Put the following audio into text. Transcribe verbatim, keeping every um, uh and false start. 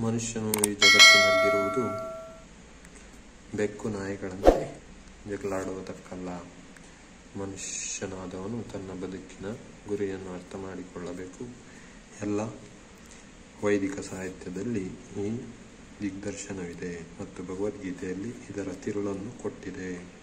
ಮನುಷ್ಯನು ಈ ಜಗತ್ತಿನಲ್ಲಿರುವುದು ಬೆಕ್ಕು ನಾಯಿಗಳಂತೆ ಜಗಳಾಡುವುದಕ್ಕಲ್ಲ. ಮನುಷ್ಯನಾದವನು ತನ್ನ ಬದುಕಿನ ಗುರಿಯನ್ನು ಅರ್ಥ ಮಾಡಿಕೊಳ್ಳಬೇಕು. ಎಲ್ಲ ವೈದಿಕ ಸಾಹಿತ್ಯದಲ್ಲಿ ಈ ದಿಗ್ದರ್ಶನವಿದೆ ಮತ್ತು ಭಗವದ್ಗೀತೆಯಲ್ಲಿ ಇದರ ತಿರುಳನ್ನು ಕೊಟ್ಟಿದೆ.